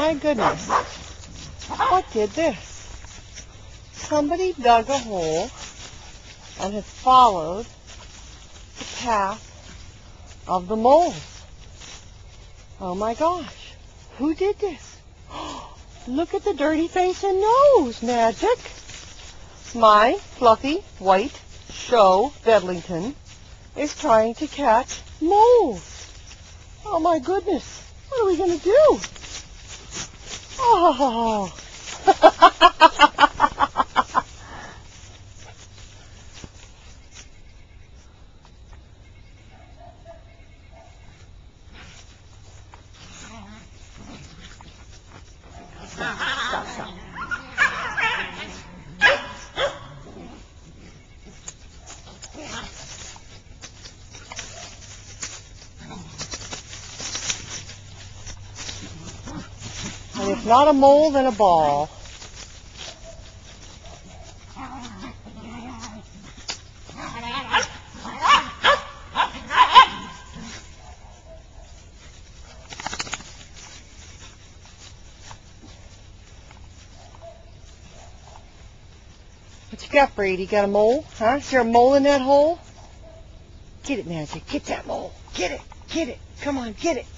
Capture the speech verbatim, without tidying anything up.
my goodness. What did this? Somebody dug a hole and has followed the path of the moles. Oh my gosh. Who did this? Look at the dirty face and nose, Magic. My fluffy white show Bedlington is trying to catch moles. Oh my goodness. What are we going to do? Oh. Stop, stop, stop. And if not a mole, then a ball. What you got, Brady? Got a mole? Huh? Is there a mole in that hole? Get it, Magic. Get that mole. Get it. Get it. Come on, get it.